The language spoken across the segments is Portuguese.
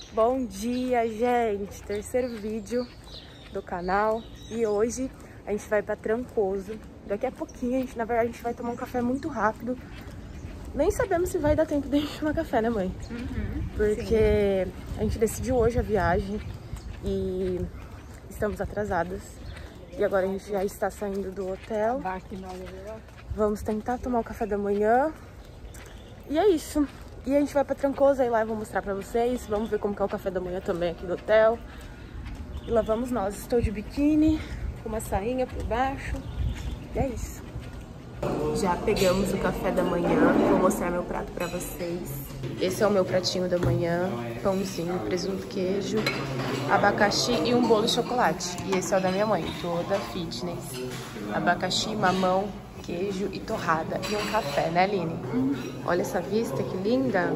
Bom dia, gente! Terceiro vídeo do canal e hoje a gente vai pra Trancoso. Daqui a pouquinho, na verdade, a gente vai tomar um café muito rápido. Nem sabemos se vai dar tempo de a gente tomar café, né, mãe? Porque a gente decidiu hoje a viagem e estamos atrasadas. E agora a gente já está saindo do hotel. Vamos tentar tomar o café da manhã. E é isso. E a gente vai pra Trancoso, aí lá eu vou mostrar pra vocês. Vamos ver como que é o café da manhã também aqui do hotel. E lá vamos nós. Estou de biquíni, com uma sainha por baixo. E é isso. Já pegamos o café da manhã. Vou mostrar meu prato pra vocês. Esse é o meu pratinho da manhã. Pãozinho, presunto, queijo, abacaxi e um bolo de chocolate. E esse é o da minha mãe, toda fitness. Abacaxi, mamão, queijo e torrada. E um café, né, Aline? Olha essa vista, que linda!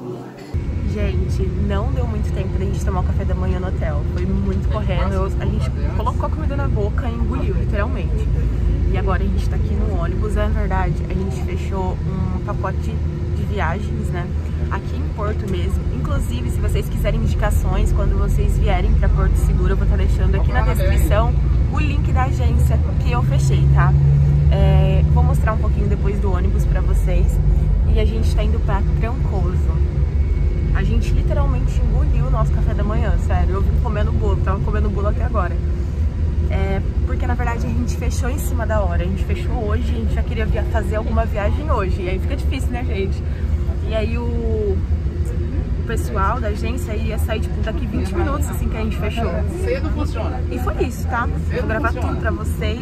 Gente, não deu muito tempo da gente tomar o café da manhã no hotel. Foi muito correndo. A gente colocou a comida na boca e engoliu, literalmente. E agora a gente tá aqui no ônibus. É verdade, a gente fechou um pacote de viagens, né? Aqui em Porto mesmo. Inclusive, se vocês quiserem indicações, quando vocês vierem pra Porto Seguro, eu vou estar deixando aqui na descrição o link da agência que eu fechei, tá? Vou mostrar um pouquinho depois do ônibus pra vocês. E a gente tá indo pra Trancoso. A gente literalmente engoliu o nosso café da manhã, sério. Eu vim comendo bolo, tava comendo bolo até agora. Porque na verdade a gente fechou em cima da hora. A gente fechou hoje, a gente já queria fazer alguma viagem hoje. E aí fica difícil, né, gente? E aí o pessoal da agência ia sair tipo daqui 20 minutos assim que a gente fechou. Cedo funciona. E foi isso, tá? Vou gravar tudo pra vocês.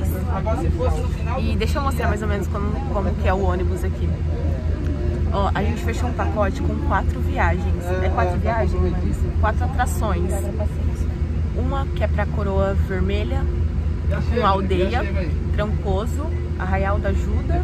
E deixa eu mostrar mais ou menos como que é o ônibus aqui. Ó, a gente fechou um pacote com 4 viagens. É 4 viagens? Mas 4 atrações. Uma que é pra Coroa Vermelha, uma aldeia, Trancoso, Arraial da Ajuda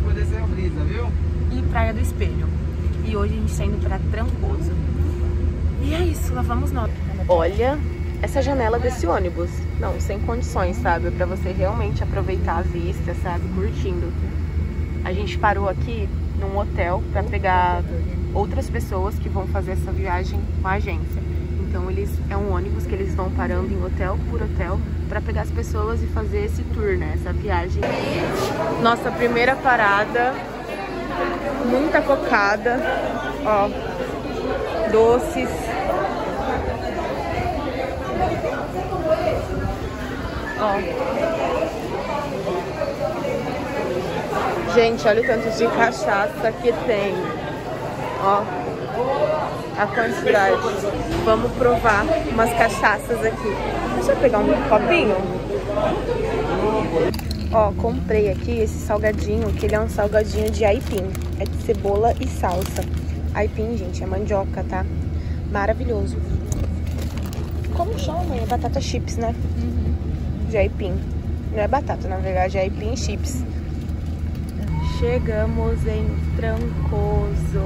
e Praia do Espelho. E hoje a gente tá indo pra Trancoso. E é isso, lá vamos nós. Olha essa janela desse ônibus. Não, sem condições, sabe? Pra você realmente aproveitar a vista, sabe? Curtindo. A gente parou aqui num hotel pra pegar outras pessoas que vão fazer essa viagem com a agência. Então é um ônibus que eles vão parando em hotel por hotel pra pegar as pessoas e fazer esse tour, né? Essa viagem. Nossa primeira parada. Muita cocada. Ó. Doces. Ó. Gente, olha o tanto de cachaça que tem. Ó. A quantidade. Vamos provar umas cachaças aqui. Deixa eu pegar um copinho. Ó, comprei aqui esse salgadinho, que ele é um salgadinho de aipim. É de cebola e salsa. Aipim, gente, é mandioca, tá? Maravilhoso. Como chama? É batata chips, né? De aipim. Não é batata, na verdade, é aipim e chips. Chegamos em Trancoso.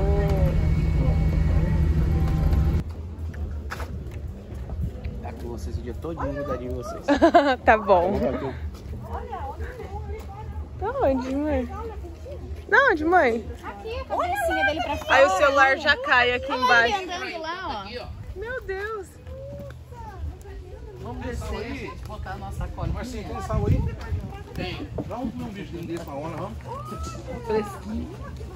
Tá com vocês o dia todinho, eu daria em vocês. Tá bom. Tá onde, mãe? Da onde, mãe? Aqui, a cabecinha dele pra fora. Aí o celular já cai aqui embaixo. Ele andando lá, ó. Meu Deus. Vamos descer, botar a nossa sacola. Marcinho, tem sal aí? Tem. Dá um bichinho desse pra onda, vamos? Fresquinho.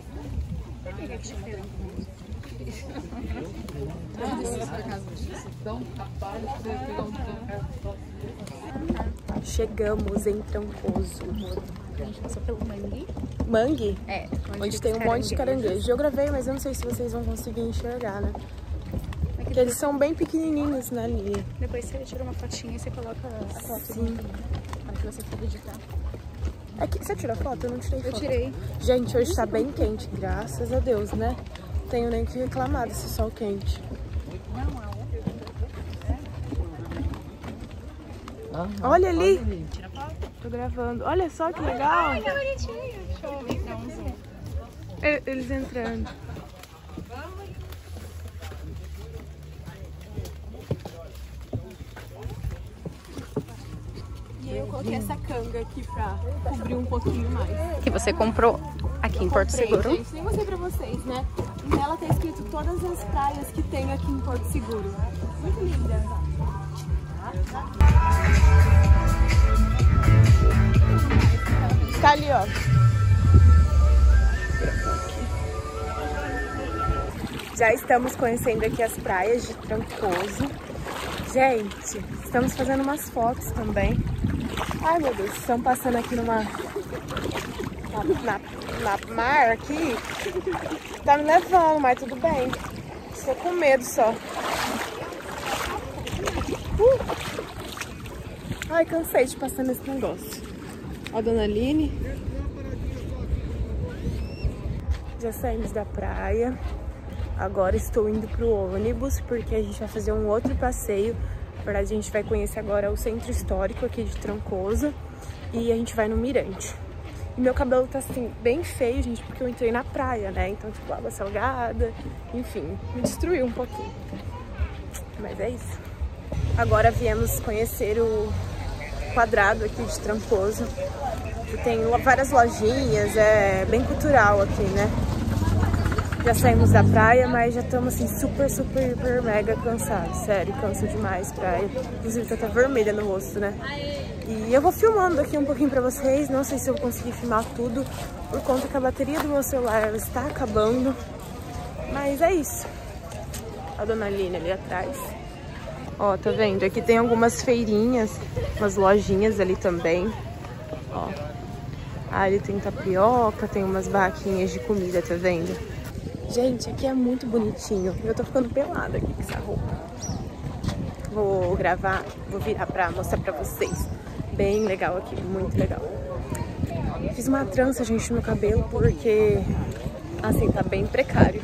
Chegamos em Trancoso. A gente passou pelo mangue. Mangue? É. Onde tem um monte de caranguejo. Eu gravei, mas eu não sei se vocês vão conseguir enxergar, né? Porque eles são bem pequenininhos, né, Lili? Depois você tira uma fotinha e você coloca a foto. Sim. Para que você for editar. É que, você tirou foto? Eu não tirei foto. Eu tirei. Gente, hoje tá bem quente, graças a Deus, né? Não tenho nem que reclamar desse sol quente. Olha ali. Tira foto. Tô gravando. Olha só que legal. Ai, que bonitinho. Deixa eu entrar um zoom. Eles entrando. E aí eu coloquei essa canga aqui pra cobrir um pouquinho mais. Que você comprou aqui em Porto Seguro. Gente, nem mostrei pra vocês, né? Nela tá escrito todas as praias que tem aqui em Porto Seguro. Tá ali, ó. Já estamos conhecendo aqui as praias de Trancoso. Gente, estamos fazendo umas fotos também. Ai, meu Deus, estamos passando aqui na mar aqui. Tá me levando, mas tudo bem. Estou com medo só. Ai, cansei de passar nesse negócio. Ó, a dona Aline. Já saímos da praia. Agora estou indo pro ônibus, porque a gente vai fazer um outro passeio. Na verdade, a gente vai conhecer agora o centro histórico aqui de Trancoso. E a gente vai no Mirante. E meu cabelo tá assim, bem feio, gente, porque eu entrei na praia, né? Então, tipo, água salgada, enfim, me destruiu um pouquinho. Mas é isso. Agora viemos conhecer o quadrado aqui de Trancoso. Que tem várias lojinhas, é bem cultural aqui, né? Já saímos da praia, mas já estamos assim super, super, mega cansados. Sério, cansa demais praia. Inclusive tá até vermelha no rosto, né? E eu vou filmando aqui um pouquinho pra vocês. Não sei se eu vou conseguir filmar tudo, por conta que a bateria do meu celular ela está acabando. Mas é isso. A dona Aline ali atrás. Ó, tá vendo? Aqui tem algumas feirinhas, umas lojinhas ali também. Ó. Ali tem tapioca, tem umas barraquinhas de comida, tá vendo? Gente, aqui é muito bonitinho. Eu tô ficando pelada aqui com essa roupa. Vou gravar, vou virar pra mostrar pra vocês. Bem legal aqui, muito legal. Fiz uma trança, gente, no cabelo, porque, assim, tá bem precário.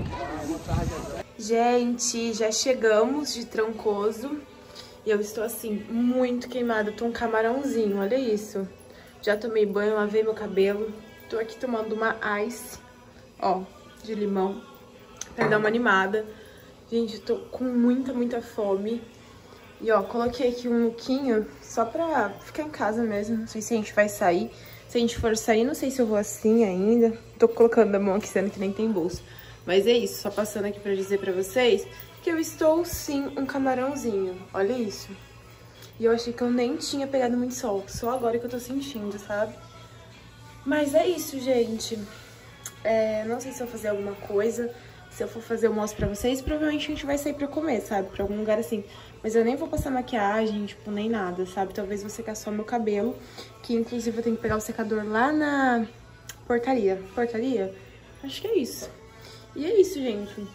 Gente, já chegamos de Trancoso. E eu estou, assim, muito queimada. Tô um camarãozinho, olha isso. Já tomei banho, lavei meu cabelo. Tô aqui tomando uma ice, ó, de limão, pra dar uma animada. Gente, tô com muita fome. E ó, coloquei aqui um lookinho só pra ficar em casa mesmo. Não sei se a gente vai sair. Se a gente for sair, não sei se eu vou assim ainda. Tô colocando a mão aqui, sendo que nem tem bolso. Mas é isso, só passando aqui pra dizer pra vocês que eu estou sim um camarãozinho. Olha isso. E eu achei que eu nem tinha pegado muito sol. Só agora que eu tô sentindo, sabe? Mas é isso, gente. Não sei se eu vou fazer alguma coisa. Se eu for fazer, eu mostro pra vocês. Provavelmente a gente vai sair pra comer, sabe? Pra algum lugar assim. Mas eu nem vou passar maquiagem, tipo, nem nada, sabe? Talvez vou secar só meu cabelo. Que, inclusive, eu tenho que pegar o secador lá na portaria. Portaria? Acho que é isso. E é isso, gente.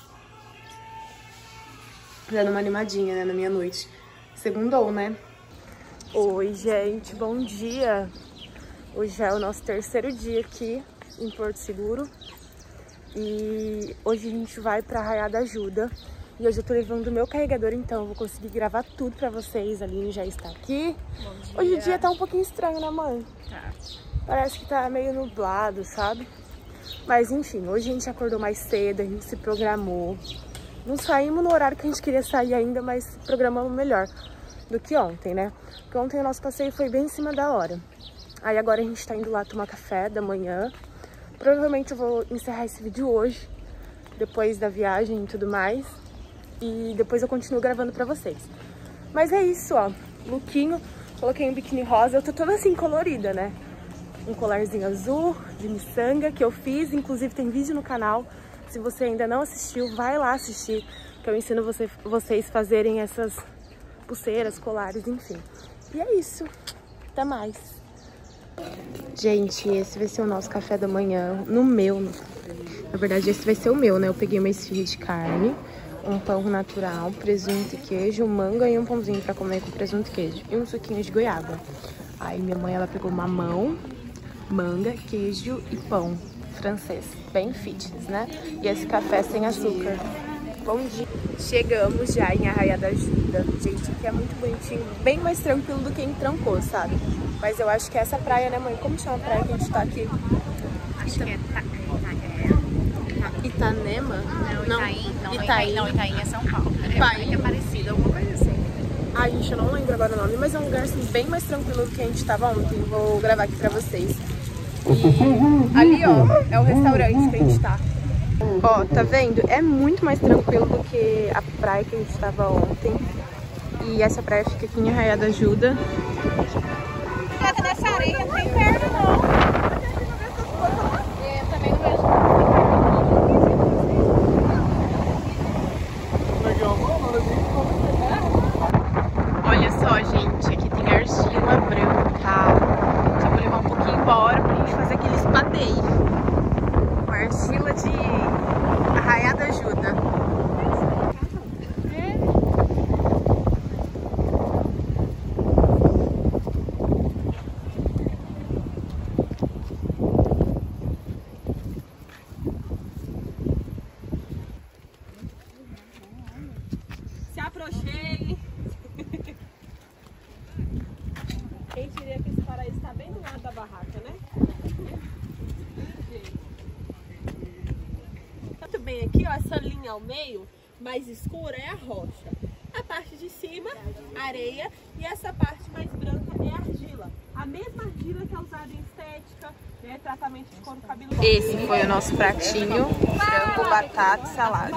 Dando uma animadinha, né, na minha noite. Segundou, né? Oi, gente. Bom dia. Hoje é o nosso terceiro dia aqui em Porto Seguro. E hoje a gente vai pra Arraial da Ajuda. E hoje eu tô levando o meu carregador, então eu vou conseguir gravar tudo pra vocês. A Aline já está aqui. Hoje o dia tá um pouquinho estranho, né, mãe? Tá. Parece que tá meio nublado, sabe? Mas enfim, hoje a gente acordou mais cedo, a gente se programou. Não saímos no horário que a gente queria sair ainda, mas programamos melhor do que ontem, né? Porque ontem o nosso passeio foi bem em cima da hora. Aí agora a gente tá indo lá tomar café da manhã. Provavelmente eu vou encerrar esse vídeo hoje, depois da viagem e tudo mais. E depois eu continuo gravando pra vocês. Mas é isso, ó. Lookinho, coloquei um biquíni rosa. Eu tô toda assim colorida, né? Um colarzinho azul de miçanga que eu fiz. Inclusive tem vídeo no canal. Se você ainda não assistiu, vai lá assistir. Que eu ensino vocês fazerem essas pulseiras, colares, enfim. E é isso. Até mais. Gente, esse vai ser o nosso café da manhã. Na verdade, esse vai ser o meu, né? Eu peguei uma esfirra de carne, um pão natural, presunto e queijo, manga e um pãozinho pra comer com presunto e queijo. E um suquinho de goiaba. Aí minha mãe, ela pegou mamão, manga, queijo e pão francês. Bem fitness, né? E esse café sem açúcar. Bom dia. Chegamos já em Arraial da Ajuda. Gente, aqui é muito bonitinho. Bem mais tranquilo do que em Trancoso, sabe? Mas eu acho que essa praia, né, mãe? Como chama a praia que a gente tá aqui? Acho que é Itanema? Não, Itaim. Não, Itaim é São Paulo. É parecido, alguma coisa assim. Ai, gente, eu não lembro agora o nome, mas é um lugar assim, bem mais tranquilo do que a gente tava ontem. Vou gravar aqui pra vocês. E ali, ó, é o restaurante que a gente tá. Ó, tá vendo? É muito mais tranquilo do que a praia que a gente estava ontem. E essa praia fica aqui em Arraial da Ajuda. Nessa areia não tem perna, não. Eu também não vejo. Olha só, gente, aqui tem argila branca. Só vou levar um pouquinho embora pra gente fazer aquele espadeio. Uma argila de Arraial da Ajuda. Se aproxime. Quem diria que esse paraíso está bem do lado da barraca, né? Muito bem, aqui ó, essa linha ao meio, mais escura, é a rocha. A parte de cima, areia, e essa parte mais branca é argila. A mesma argila que é usada em estética, né, tratamento de couro cabeludo. Esse foi o nosso pratinho, frango, batata e salada.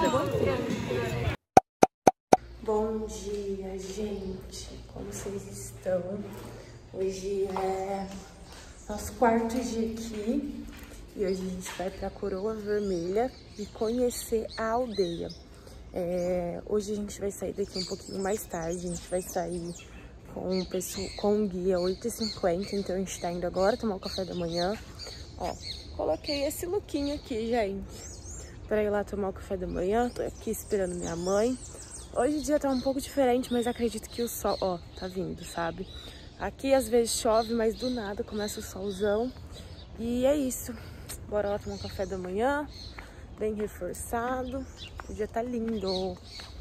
Bom dia, gente. Como vocês estão? Hoje é nosso quarto dia aqui e hoje a gente vai para Coroa Vermelha e conhecer a aldeia. Hoje a gente vai sair daqui um pouquinho mais tarde, a gente vai sair com um guia 8h50, então a gente tá indo agora tomar o café da manhã. Ó, coloquei esse lookinho aqui, gente, para ir lá tomar o café da manhã. Tô aqui esperando minha mãe. Hoje o dia tá um pouco diferente, mas acredito que o sol, ó, tá vindo, sabe? Aqui às vezes chove, mas do nada começa o solzão. E é isso. Bora lá tomar um café da manhã, bem reforçado. O dia tá lindo.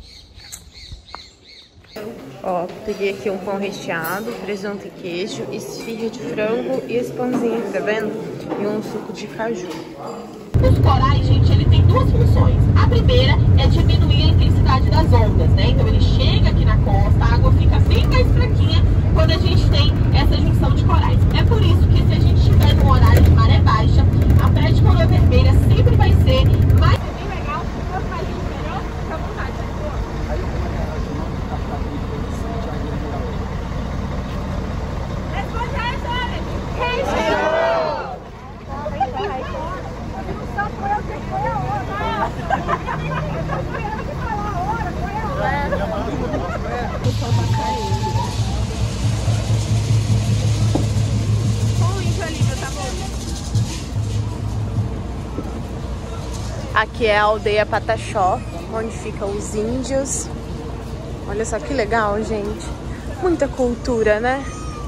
Ó, peguei aqui um pão recheado, presunto e queijo, esfirra de frango e esse pãozinho, tá vendo? E um suco de caju. Os corais, gente, ele tem duas funções. A primeira é diminuir a intensidade das ondas, né? Então ele chega aqui na costa, a água fica bem mais fraquinha quando a gente tem essa junção de corais. É por isso que se a gente estiver no horário de maré baixa, a praia de Coroa Vermelha sempre vai ser mais bem legal, mais melhor, fica à vontade, Aqui é a aldeia Pataxó, onde ficam os índios. Olha só que legal, gente. Muita cultura, né?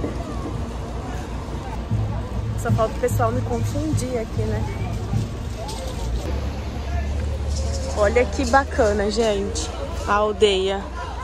Só falta o pessoal me confundir aqui, né? Olha que bacana, gente, a aldeia.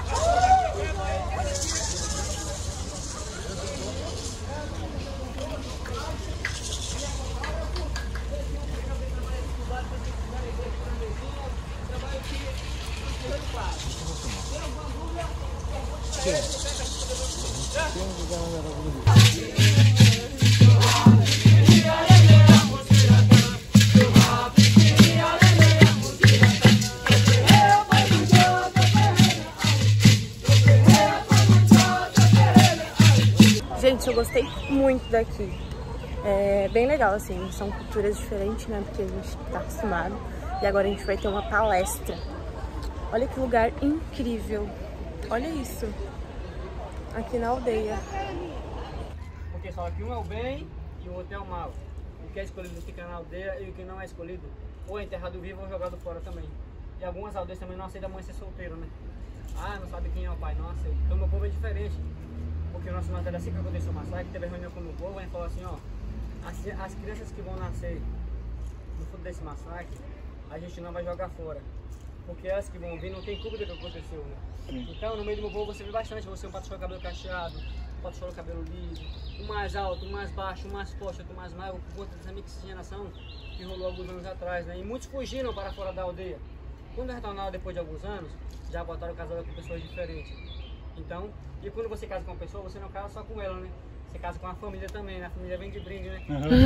Gente, eu gostei muito daqui. É bem legal, assim, são culturas diferentes, né, porque a gente tá acostumado. E agora a gente vai ter uma palestra. Olha que lugar incrível. Olha isso. Aqui na aldeia. Porque só que um é o bem e o outro é o mal. O que é escolhido fica na aldeia e o que não é escolhido ou é enterrado vivo ou jogado fora também. E algumas aldeias também não aceitam a mãe ser solteira, né? Ah, não sabe quem é o pai, não aceita. Então meu povo é diferente. Porque o nosso matéria assim que aconteceu o massacre, teve reunião com o meu povo, a gente falou assim, ó, as crianças que vão nascer no fundo desse massacre, a gente não vai jogar fora. Porque elas que vão vir não tem culpa do que aconteceu, né? Então no meio do meu povo você vê bastante, você é um pataxó de cabelo cacheado, um pataxó de cabelo liso, um mais alto, um mais baixo, um mais forte, outro mais magro, por conta dessa miscigenação que rolou alguns anos atrás, né? E muitos fugiram para fora da aldeia. Quando retornaram depois de alguns anos, já botaram casada com pessoas diferentes. Então, e quando você casa com uma pessoa, você não casa só com ela, né? Você casa com a família também, né? A família vem de brinde, né?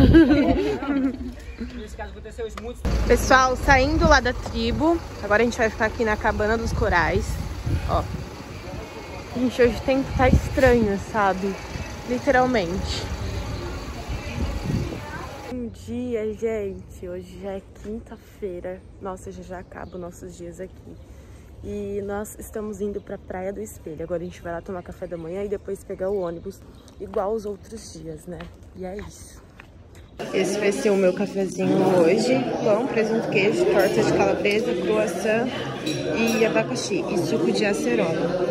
Nesse caso aconteceu isso muito. Pessoal, saindo lá da tribo, agora a gente vai ficar aqui na cabana dos corais. Ó. Gente, hoje o tempo tá estranho, sabe? Literalmente. Bom dia, gente. Hoje já é quinta-feira. Nossa, já acaba os nossos dias aqui. E nós estamos indo pra Praia do Espelho. Agora a gente vai lá tomar café da manhã e depois pegar o ônibus, igual os outros dias, né? E é isso. Esse vai ser o meu cafezinho hoje. Pão, presunto, queijo, torta de calabresa, croissant e abacaxi. E suco de acerola.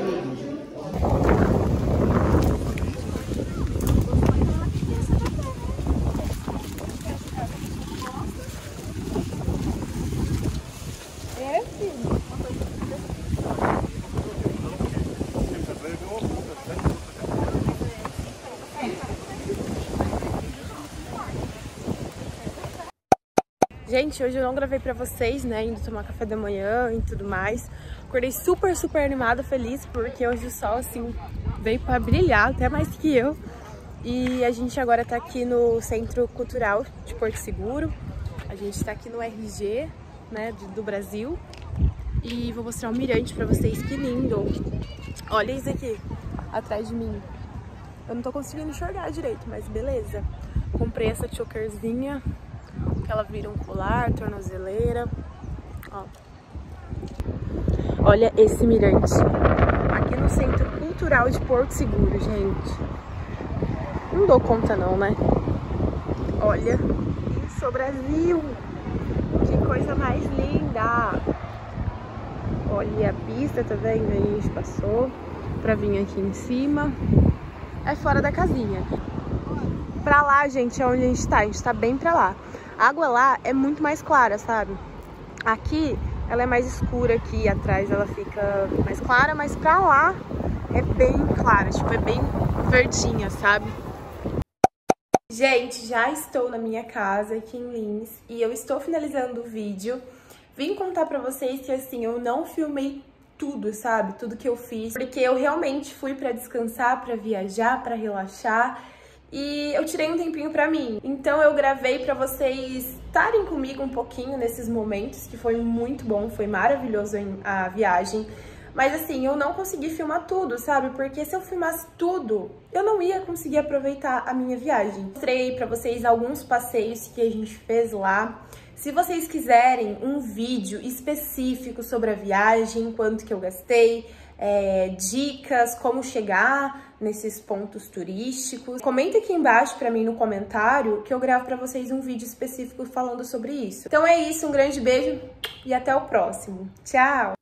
Gente, hoje eu não gravei pra vocês, né, indo tomar café da manhã e tudo mais. Acordei super animada, feliz, porque hoje o sol, assim, veio pra brilhar, até mais que eu. E a gente agora tá aqui no Centro Cultural de Porto Seguro. A gente tá aqui no RG, né, do Brasil. E vou mostrar um mirante pra vocês, que lindo. Olha isso aqui, atrás de mim. Eu não tô conseguindo enxergar direito, mas beleza. Comprei essa chokerzinha, que ela vira um colar, tornozeleira. Ó. Olha esse mirante. Aqui no Centro Cultural de Porto Seguro, gente. Não dou conta não, né? Olha isso, Brasil! Que coisa mais linda! Olha a pista, tá vendo? Aí a gente passou pra vir aqui em cima. É fora da casinha. Pra lá, gente, é onde a gente tá. A gente tá bem pra lá. A água lá é muito mais clara, sabe? Aqui, ela é mais escura, aqui atrás ela fica mais clara, mas pra lá é bem clara, tipo, é bem verdinha, sabe? Gente, já estou na minha casa aqui em Lins e eu estou finalizando o vídeo. Vim contar pra vocês que, assim, eu não filmei tudo, sabe? Tudo que eu fiz, porque eu realmente fui pra descansar, pra viajar, pra relaxar. E eu tirei um tempinho pra mim. Então eu gravei pra vocês estarem comigo um pouquinho nesses momentos, que foi muito bom, foi maravilhoso a viagem. Mas assim, eu não consegui filmar tudo, sabe? Porque se eu filmasse tudo, eu não ia conseguir aproveitar a minha viagem. Mostrei pra vocês alguns passeios que a gente fez lá. Se vocês quiserem um vídeo específico sobre a viagem, quanto que eu gastei, dicas, como chegar nesses pontos turísticos, comenta aqui embaixo pra mim no comentário que eu gravo pra vocês um vídeo específico falando sobre isso. Então é isso, um grande beijo e até o próximo. Tchau!